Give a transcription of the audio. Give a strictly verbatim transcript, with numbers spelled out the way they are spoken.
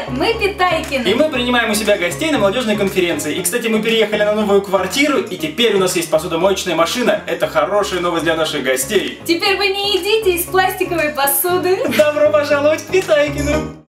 Привет, мы Питайкины. И мы принимаем у себя гостей на молодежной конференции. И, кстати, мы переехали на новую квартиру, и теперь у нас есть посудомоечная машина. Это хорошая новость для наших гостей. Теперь вы не едите из пластиковой посуды. Добро пожаловать к Питайкину!